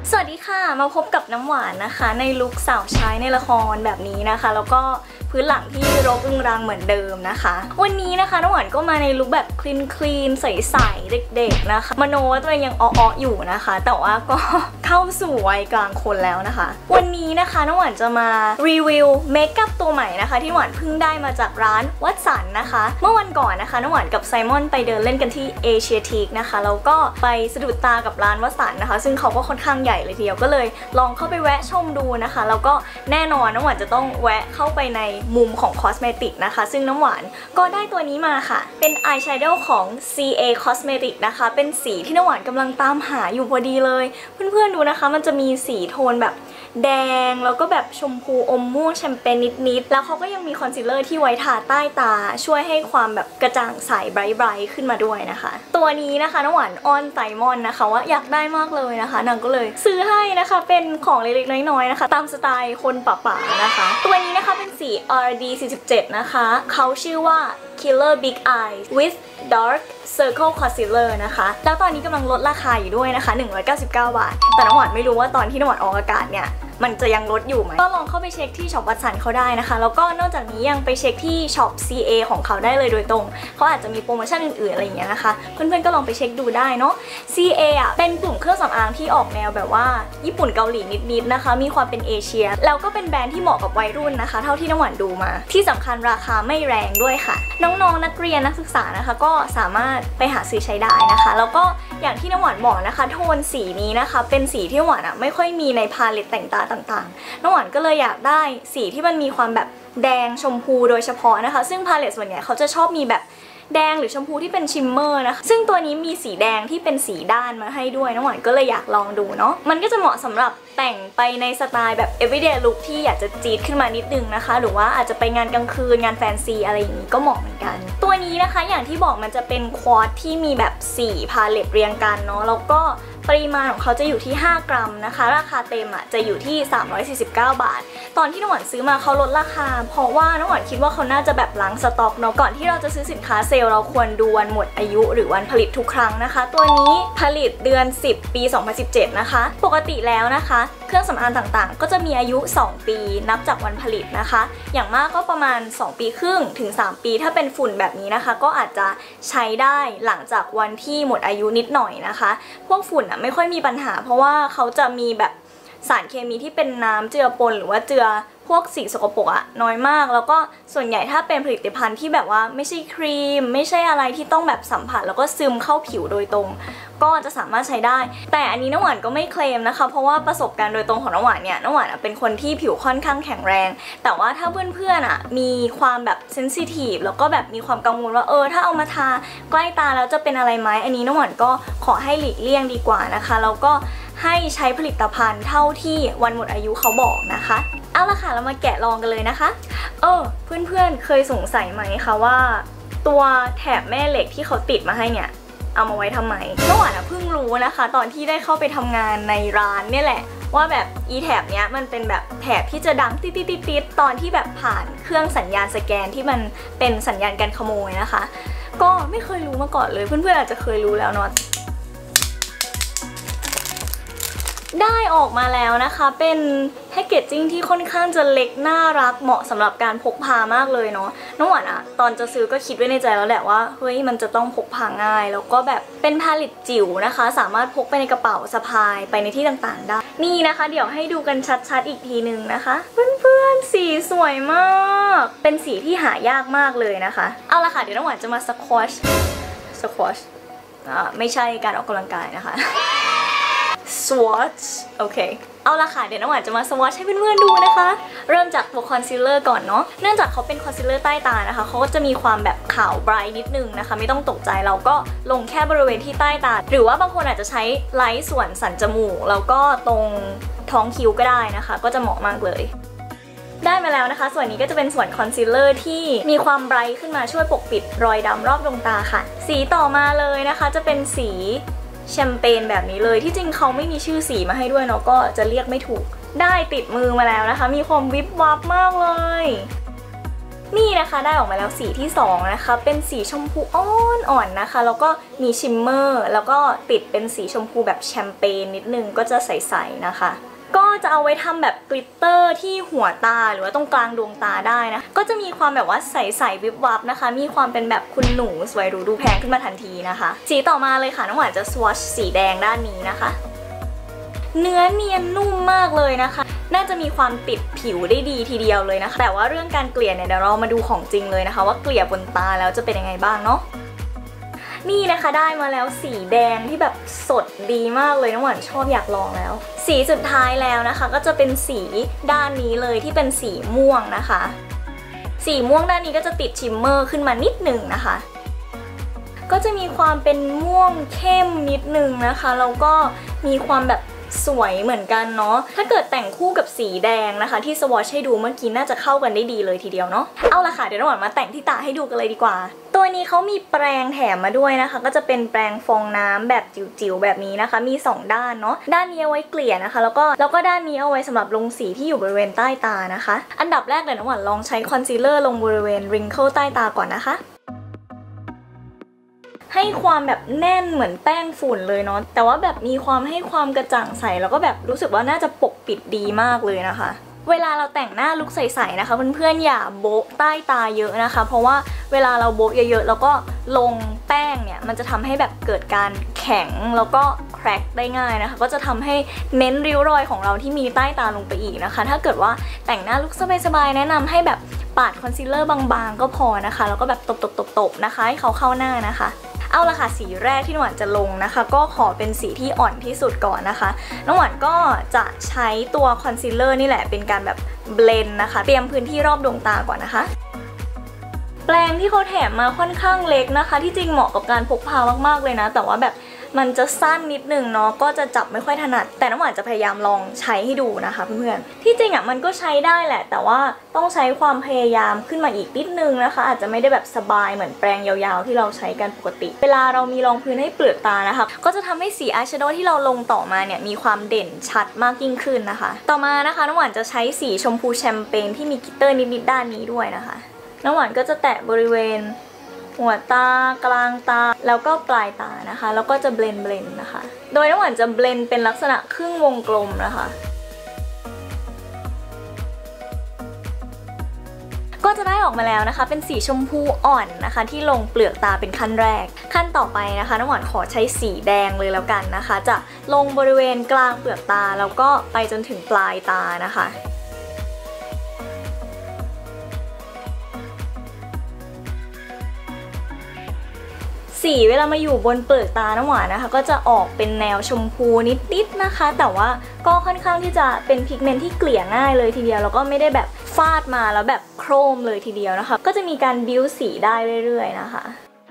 สวัสดีค่ะมาพบกับน้ำหวานนะคะในลุคสาวใช้ในละครแบบนี้นะคะแล้วก็พื้นหลังที่รกรุงรังเหมือนเดิมนะคะวันนี้นะคะน้ำหวานก็มาในลุคแบบคลีนใสๆเด็กๆนะคะมโนว่าตัวเองยังอ้อๆอยู่นะคะแต่ว่าก็เข้าสู่วัยกลางคนแล้วนะคะวันนี้นะคะน้ำหวานจะมารีวิวเมคอัพตัวใหม่นะคะที่หวานเพิ่งได้มาจากร้านวัตสันนะคะเมื่อวันก่อนนะคะน้ำหวานกับไซมอนไปเดินเล่นกันที่เอเชียทีคนะคะแล้วก็ไปสะดุดตากับร้านวัตสันนะคะซึ่งเขาก็ค่อนข้างใหญ่เลยทีเดียวก็เลยลองเข้าไปแวะชมดูนะคะแล้วก็แน่นอนน้ำหวานจะต้องแวะเข้าไปในมุมของคอสเมติกนะคะซึ่งน้ำหวานก็ได้ตัวนี้มาค่ะเป็นอายแชโดว์ของ CA Cosmetic นะคะเป็นสีที่น้ำหวานกำลังตามหาอยู่พอดีเลยเพื่อนๆดูนะคะมันจะมีสีโทนแบบแดงแล้วก็แบบชมพูอมม่วงแชมเปญนิดๆแล้วเขาก็ยังมีคอนซีลเลอร์ที่ไว้ทาใต้ตาช่วยให้ความแบบกระจ่างใสไบรท์ขึ้นมาด้วยนะคะตัวนี้นะคะน้ำหวานอ้อนไซมอนนะคะว่าอยากได้มากเลยนะคะนางก็เลยซื้อให้นะคะเป็นของเล็กๆน้อยๆนะคะตามสไตล์คนป่าๆนะคะตัวนี้นะคะเป็นสี RD 47นะคะเขาชื่อว่า Killer Big Eyes with Dark Circle Concealer นะคะแล้วตอนนี้กำลังลดราคาอยู่ด้วยนะคะ199 บาทแต่น้ำหวานไม่รู้ว่าตอนที่น้ำหวานออกอากาศเนี่ยมันจะยังลดอยู่ไหมก็ลองเข้าไปเช็คที่ช็อปวัตสันเขาได้นะคะแล้วก็นอกจากนี้ยังไปเช็คที่ช็อป CA ของเขาได้เลยโดยตรงเขาอาจจะมีโปรโมชั่นอื่นๆอะไรอย่างเงี้ยนะคะเพื่อนๆก็ลองไปเช็คดูได้เนาะ CA อ่ะเป็นกลุ่มเครื่องสำอางที่ออกแนวแบบว่าญี่ปุ่นเกาหลีนิดๆนะคะมีความเป็นเอเชียแล้วก็เป็นแบรนด์ที่เหมาะกับวัยรุ่นนะคะเท่าที่น้ำหวานดูมาที่สำคัญราคาไม่แรงด้วยค่ะน้องๆนักเรียนนักศึกษานะคะก็สามารถไปหาซื้อใช้ได้นะคะแล้วก็อย่างที่น้ำหวานบอกนะคะโทนสีนี้นะคะเป็นสีที่น้ำหวานอ่ะไม่ค่อยมีในพาเลตแต่งตาต่างๆน้ำหวานก็เลยอยากได้สีที่มันมีความแบบแดงชมพูโดยเฉพาะนะคะซึ่งพาเลตส่วนใหญ่เขาจะชอบมีแบบแดงหรือชมพูที่เป็นชิมเมอร์นะคะซึ่งตัวนี้มีสีแดงที่เป็นสีด้านมาให้ด้วยน้ำหวานก็เลยอยากลองดูเนาะมันก็จะเหมาะสำหรับแต่งไปในสไตล์แบบ everyday look ที่อยากจะจี๊ดขึ้นมานิดนึงนะคะหรือว่าอาจจะไปงานกลางคืนงานแฟนซีอะไรอย่างนี้ก็เหมาะเหมือนกันตัวนี้นะคะอย่างที่บอกมันจะเป็นควอตที่มีแบบ4พาเลตเรียงกันเนาะแล้วก็ปริมาณของเขาจะอยู่ที่5 กรัมนะคะราคาเต็มอ่ะจะอยู่ที่349 บาทตอนที่น้ำหวานซื้อมาเขาลดราคาเพราะว่าน้ำหวานคิดว่าเขาน่าจะแบบล้างสต็อกเนาะก่อนที่เราจะซื้อสินค้าเซลล์เราควรดูวันหมดอายุหรือวันผลิตทุกครั้งนะคะตัวนี้ผลิตเดือน10ปี2017นะคะปกติแล้วนะคะเครื่องสำอางต่างๆก็จะมีอายุ2 ปีนับจากวันผลิตนะคะอย่างมากก็ประมาณ2 ปีครึ่งถึง3 ปีถ้าเป็นฝุ่นแบบนี้นะคะก็อาจจะใช้ได้หลังจากวันที่หมดอายุนิดหน่อยนะคะพวกฝุ่นไม่ค่อยมีปัญหาเพราะว่าเขาจะมีแบบสารเคมีที่เป็นน้ำเจือปนหรือว่าเจือพวกสิ่งสกปรกอะน้อยมากแล้วก็ส่วนใหญ่ถ้าเป็นผลิตภัณฑ์ที่แบบว่าไม่ใช่ครีมไม่ใช่อะไรที่ต้องแบบสัมผัสแล้วก็ซึมเข้าผิวโดยตรงก็จะสามารถใช้ได้แต่อันนี้น้ำหวานก็ไม่เคลมนะคะเพราะว่าประสบการณ์โดยตรงของน้ำหวานเนี่ยน้ำหวานเป็นคนที่ผิวค่อนข้างแข็งแรงแต่ว่าถ้าเพื่อนๆอะมีความแบบเซนซิทีฟแล้วก็แบบมีความกังวลว่าถ้าเอามาทาใกล้ตาแล้วจะเป็นอะไรไหมอันนี้น้ำหวานก็ขอให้หลีกเลี่ยงดีกว่านะคะแล้วก็ให้ใช้ผลิตภัณฑ์เท่าที่วันหมดอายุเขาบอกนะคะเอาละค่ะเรามาแกะลองกันเลยนะคะเพื่อนๆเคยสงสัยไหมคะว่าตัวแถบแม่เหล็กที่เขาติดมาให้เนี่ยเอามาไว้ทำไมน้ำหวานเพิ่งรู้นะคะตอนที่ได้เข้าไปทำงานในร้านเนี่ยแหละว่าแบบอีแถบเนี้ยมันเป็นแบบแถบที่จะดังติดตอนที่แบบผ่านเครื่องสัญญาณสแกนที่มันเป็นสัญญาณการขโมยนะคะก็ไม่เคยรู้มาก่อนเลยเพื่อนๆอาจจะเคยรู้แล้วเนาะได้ออกมาแล้วนะคะเป็นแพคเกจจิ้งที่ค่อนข้างจะเล็กน่ารักเหมาะสำหรับการพกพามากเลยเนาะน้องหวานตอนจะซื้อก็คิดไว้ในใจแล้วแหละว่าเฮ้ยมันจะต้องพกพาง่ายแล้วก็แบบเป็นพาเลตจิ๋วนะคะสามารถพกไปในกระเป๋าสะพายไปในที่ต่างๆได้นี่นะคะเดี๋ยวให้ดูกันชัดๆอีกทีนึงนะคะเพื่อนๆสีสวยมากเป็นสีที่หายากมากเลยนะคะเอาละค่ะเดี๋ยวน้องหวานจะมาสควอชไม่ใช่การออกกำลังกายนะคะswatch โอเคเอาละค่ะเดี๋ยวน้องหวานจะมา swatch ให้เพื่อนๆดูนะคะเริ่มจากตัวคอนซีลเลอร์ก่อนเนาะเนื่องจากเขาเป็นคอนซีลเลอร์ใต้ตานะคะเขาก็จะมีความแบบขาวไบรท์นิดนึงนะคะไม่ต้องตกใจเราก็ลงแค่บริเวณที่ใต้ตาหรือว่าบางคนอาจจะใช้ไลท์ส่วนสันจมูกแล้วก็ตรงท้องคิ้วก็ได้นะคะก็จะเหมาะมากเลยได้มาแล้วนะคะส่วนนี้ก็จะเป็นส่วนคอนซีลเลอร์ที่มีความไบรท์ขึ้นมาช่วยปกปิดรอยดำรอบดวงตาค่ะสีต่อมาเลยนะคะจะเป็นสีแชมเปญแบบนี้เลยที่จริงเขาไม่มีชื่อสีมาให้ด้วยเนาะก็จะเรียกไม่ถูกได้ติดมือมาแล้วนะคะมีความวิบวับมากเลยนี่นะคะได้ออกมาแล้วสีที่2นะคะเป็นสีชมพูอ่อนๆนะคะแล้วก็มีชิมเมอร์แล้วก็ติดเป็นสีชมพูแบบแชมเปญนิดนึงก็จะใสๆนะคะก็จะเอาไว้ทำแบบกลิตเตอร์ที่หัวตาหรือว่าตรงกลางดวงตาได้นะก็จะมีความแบบว่าใสๆวิบวับนะคะมีความเป็นแบบคุณหนูสวยหรูดูแพงขึ้นมาทันทีนะคะสีต่อมาเลยค่ะน้องหวานจะสวอชสีแดงด้านนี้นะคะเนื้อเนียนนุ่มมากเลยนะคะน่าจะมีความติดผิวได้ดีทีเดียวเลยนะคะแต่ว่าเรื่องการเกลี่ยเนี่ยเดี๋ยวเรามาดูของจริงเลยนะคะว่าเกลี่ยบนตาแล้วจะเป็นยังไงบ้างเนาะนี่นะคะได้มาแล้วสีแดงที่แบบสดดีมากเลยน้องหวานชอบอยากลองแล้วสีสุดท้ายแล้วนะคะก็จะเป็นสีด้านนี้เลยที่เป็นสีม่วงนะคะสีม่วงด้านนี้ก็จะติดชิมเมอร์ขึ้นมานิดหนึ่งนะคะก็จะมีความเป็นม่วงเข้มนิดนึงนะคะแล้วก็มีความแบบสวยเหมือนกันเนาะถ้าเกิดแต่งคู่กับสีแดงนะคะที่สวอชให้ดูเมื่อกี้น่าจะเข้ากันได้ดีเลยทีเดียวเนาะเอาละค่ะเดี๋ยวน้องหวานมาแต่งที่ตาให้ดูกันเลยดีกว่าตัวนี้เขามีแปรงแถมมาด้วยนะคะก็จะเป็นแปรงฟองน้ำแบบจิ๋วๆแบบนี้นะคะมี2ด้านเนาะด้านนี้เอาไว้เกลี่ยนะคะแล้วก็ด้านนี้เอาไว้สำหรับลงสีที่อยู่บริเวณใต้ตานะคะอันดับแรกเลยน้องหวานลองใช้คอนซีลเลอร์ลงบริเวณริงเกิลใต้ตาก่อนนะคะให้ความแบบแน่นเหมือนแป้งฝุ่นเลยเนาะแต่ว่าแบบมีความให้ความกระจ่างใสแล้วก็แบบรู้สึกว่าน่าจะปกปิดดีมากเลยนะคะเวลาเราแต่งหน้าลุคใสๆนะคะเพื่อนๆอย่าโบ๊ะใต้ตาเยอะนะคะเพราะว่าเวลาเราโบ๊ะเยอะๆแล้วก็ลงแป้งเนี่ยมันจะทำให้แบบเกิดการแข็งแล้วก็แคร็กได้ง่ายนะคะก็จะทำให้เน้นริ้วรอยของเราที่มีใต้ตาลงไปอีกนะคะถ้าเกิดว่าแต่งหน้าลุคสบายๆแนะนำให้แบบปาดคอนซีลเลอร์บางๆก็พอนะคะแล้วก็แบบตบๆๆๆนะคะให้เขาเข้าหน้านะคะเอาละค่ะสีแรกที่น้องหวานจะลงนะคะก็ขอเป็นสีที่อ่อนที่สุดก่อนนะคะน้องหวานก็จะใช้ตัวคอนซีลเลอร์นี่แหละเป็นการแบบเบลนด์นะคะเตรียมพื้นที่รอบดวงตาก่อนนะคะแปรงที่เขาแถมมาค่อนข้างเล็กนะคะที่จริงเหมาะกับการพกพามากๆเลยนะแต่ว่าแบบมันจะสั้นนิดนึงเนาะก็จะจับไม่ค่อยถนัดแต่น้องหวานจะพยายามลองใช้ให้ดูนะคะเพื่อนๆที่จริงอ่ะมันก็ใช้ได้แหละแต่ว่าต้องใช้ความพยายามขึ้นมาอีกนิดนึงนะคะอาจจะไม่ได้แบบสบายเหมือนแปรงยาวๆที่เราใช้กันปกติเวลาเรามีรองพื้นให้เปลือกตานะคะก็จะทำให้สีอายแชโดว์ที่เราลงต่อมาเนี่ยมีความเด่นชัดมากยิ่งขึ้นนะคะต่อมานะคะน้องหวานจะใช้สีชมพูแชมเปญที่มีกลิตเตอร์นิดๆด้านนี้ด้วยนะคะน้องหวานก็จะแตะบริเวณหัวตากลางตาแล้วก็ปลายตานะคะแล้วก็จะเบลนด์นะคะโดยน้องหวานจะเบลนด์เป็นลักษณะครึ่งวงกลมนะคะก็จะได้ออกมาแล้วนะคะเป็นสีชมพูอ่อนนะคะที่ลงเปลือกตาเป็นขั้นแรกขั้นต่อไปนะคะน้องหวานขอใช้สีแดงเลยแล้วกันนะคะจะลงบริเวณกลางเปลือกตาแล้วก็ไปจนถึงปลายตานะคะสีเวลามาอยู่บนเปลือกตาน้ำหวานนะคะก็จะออกเป็นแนวชมพูนิดๆนะคะแต่ว่าก็ค่อนข้างที่จะเป็นพิกเมนต์ที่เกลี่ยง่ายเลยทีเดียวแล้วก็ไม่ได้แบบฟาดมาแล้วแบบโครมเลยทีเดียวนะคะก็จะมีการบิ้วสีได้เรื่อยๆนะคะ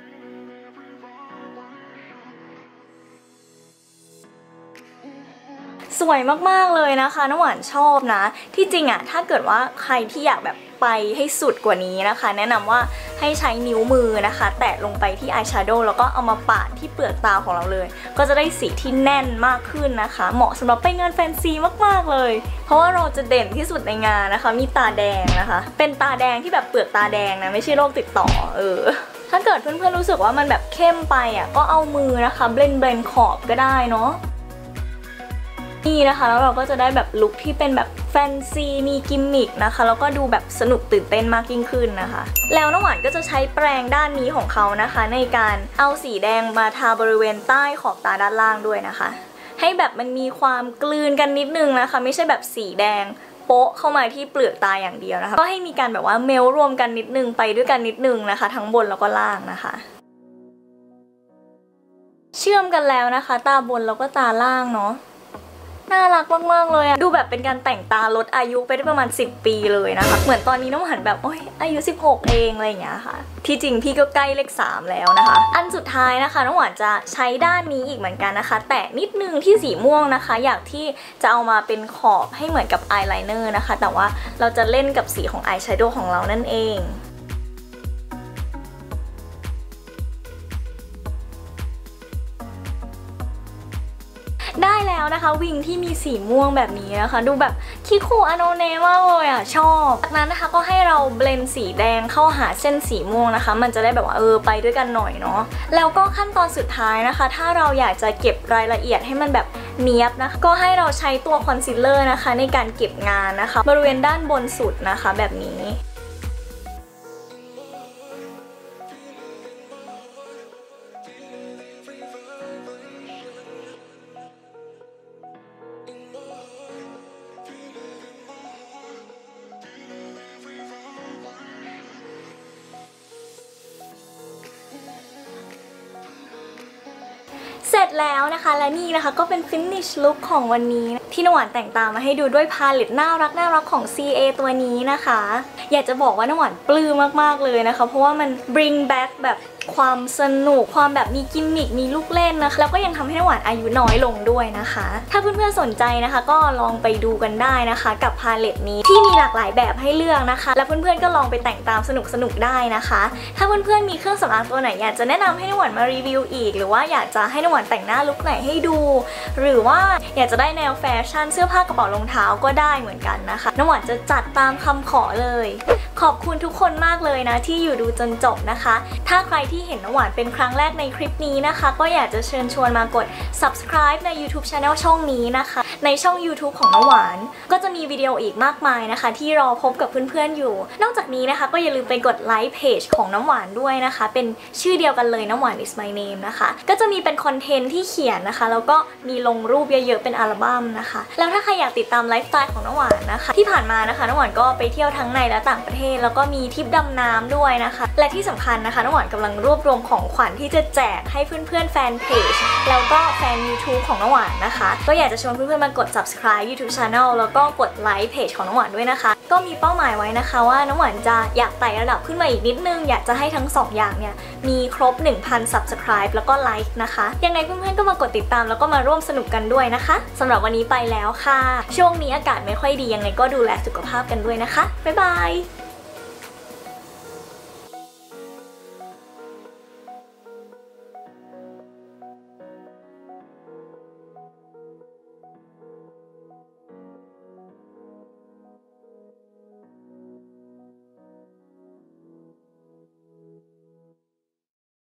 สวยมากๆเลยนะคะน้ำหวานชอบนะที่จริงอะถ้าเกิดว่าใครที่อยากแบบไปให้สุดกว่านี้นะคะแนะนำว่าให้ใช้นิ้วมือนะคะแตะลงไปที่อายแชโดว์แล้วก็เอามาปาดที่เปลือกตาของเราเลยก็จะได้สีที่แน่นมากขึ้นนะคะเหมาะสำหรับไปงานแฟนซีมากๆเลยเพราะว่าเราจะเด่นที่สุดในงานนะคะมีตาแดงนะคะเป็นตาแดงที่แบบเปลือกตาแดงนะไม่ใช่โรคติดต่อถ้าเกิดเพื่อนๆรู้สึกว่ามันแบบเข้มไปอ่ะก็เอามือนะคะเบลนขอบก็ได้เนาะนี่นะคะแล้วเราก็จะได้แบบลุคที่เป็นแบบแฟนซีมีกิมมิคนะคะแล้วก็ดูแบบสนุกตื่นเต้นมากยิ่งขึ้นนะคะแล้วน้องหวานก็จะใช้แปรงด้านนี้ของเขานะคะในการเอาสีแดงมาทาบริเวณใต้ขอบตาด้านล่างด้วยนะคะให้แบบมันมีความกลืนกันนิดนึงนะคะไม่ใช่แบบสีแดงโป๊ะเข้ามาที่เปลือกตาอย่างเดียวนะคะก็ให้มีการแบบว่าเมลรวมกันนิดนึงไปด้วยกันนิดนึงนะคะทั้งบนแล้วก็ล่างนะคะเชื่อมกันแล้วนะคะตาบนแล้วก็ตาล่างเนาะน่ารักมากๆเลยอะดูแบบเป็นการแต่งตาลดอายุไปได้ประมาณ10 ปีเลยนะคะเหมือนตอนนี้น้องหันแบบโอ้ยอายุ16เองอะไรอย่างเงี้ยค่ะที่จริงพี่ก็ใกล้เลข3แล้วนะคะอันสุดท้ายนะคะน้องหวานจะใช้ด้านนี้อีกเหมือนกันนะคะแตะนิดนึงที่สีม่วงนะคะอยากที่จะเอามาเป็นขอบให้เหมือนกับอายไลเนอร์นะคะแต่ว่าเราจะเล่นกับสีของอายแชโดว์ของเรานั่นเองได้แล้วนะคะวิงที่มีสีม่วงแบบนี้นะคะดูแบบคิคุอโนเนะมากเลยอ่ะชอบจากนั้นนะคะก็ให้เราเบลนด์สีแดงเข้าหาเส้นสีม่วงนะคะมันจะได้แบบว่าไปด้วยกันหน่อยเนาะแล้วก็ขั้นตอนสุดท้ายนะคะถ้าเราอยากจะเก็บรายละเอียดให้มันแบบเนียบนะคะก็ให้เราใช้ตัวคอนซีลเลอร์นะคะในการเก็บงานนะคะบริเวณด้านบนสุดนะคะแบบนี้เสร็จแล้วนะคะและนี่นะคะก็เป็น finish look ของวันนี้ที่น้ำหวานแต่งตามมาให้ดูด้วยพาเลตน่ารักของ CA ตัวนี้นะคะอยากจะบอกว่าน้ำหวานปลื้มมากๆเลยนะคะเพราะว่ามัน bring back แบบความสนุกความแบบมีกิมมิคมีลูกเล่นนะคะแล้วก็ยังทำให้น้ำหวานอายุน้อยลงด้วยนะคะถ้าเพื่อนๆสนใจนะคะก็ลองไปดูกันได้นะคะกับพาเลตนี้ที่มีหลากหลายแบบให้เลือกนะคะและเพื่อนๆก็ลองไปแต่งตามสนุกได้นะคะถ้าเพื่อนๆมีเครื่องสำอางตัวไหนอยากจะแนะนำให้น้ำหวานมารีวิวอีกหรือว่าอยากจะให้น้ำหวานแต่งหน้าลุคไหนให้ดูหรือว่าอยากจะได้แนวแฟชั่นเสื้อผ้ากระเป๋ารองเท้าก็ได้เหมือนกันนะคะน้ำหวานจะจัดตามคำขอเลยขอบคุณทุกคนมากเลยนะที่อยู่ดูจนจบนะคะถ้าใครที่เห็นน้ำหวานเป็นครั้งแรกในคลิปนี้นะคะก็อยากจะเชิญชวนมากด subscribe ใน YouTube Channel ช่องนี้นะคะในช่อง YouTube ของน้ำหวานก็จะมีวิดีโออีกมากมายนะคะที่รอพบกับเพื่อนๆอยู่นอกจากนี้นะคะก็อย่าลืมไปกดไลค์เพจของน้ำหวานด้วยนะคะเป็นชื่อเดียวกันเลยน้ำหวาน is my name นะคะก็จะมีเป็นคอนเทนต์ที่เขียนนะคะแล้วก็มีลงรูปเยอะๆเป็นอัลบั้มนะคะแล้วถ้าใครอยากติดตามไลฟ์สไตล์ของน้ำหวานนะคะที่ผ่านมานะคะน้ำหวานก็ไปเที่ยวทั้งในและต่างประเทศแล้วก็มีทริปดำน้ำด้วยนะคะและที่สำคัญนะคะน้ำหวานกำลังรวบรวมของขวัญที่จะแจกให้เพื่อนๆแฟนเพจแล้วก็แฟน YouTube ของน้ำหวานนะคะก็อยากจะชวนเพื่อนๆมากด subscribe YouTube Channel แล้วก็กดไลค์เพจของน้ำหวานด้วยนะคะก็มีเป้าหมายไว้นะคะว่าน้ำหวานจะอยากไต่ระดับขึ้นมาอีกนิดนึงอยากจะให้ทั้ง2อย่างเนี่ยมีครบ 1,000 subscribe แล้วก็ไลค์นะคะยังไงเพื่อนๆก็มากดติดตามแล้วก็มาร่วมสนุกกันด้วยนะคะสำหรับวันนี้ไปแล้วค่ะช่วงนี้อากาศไม่ค่อยดียังไงก็ดูแลสุขภาพกันด้วยนะคะบ๊ายบาย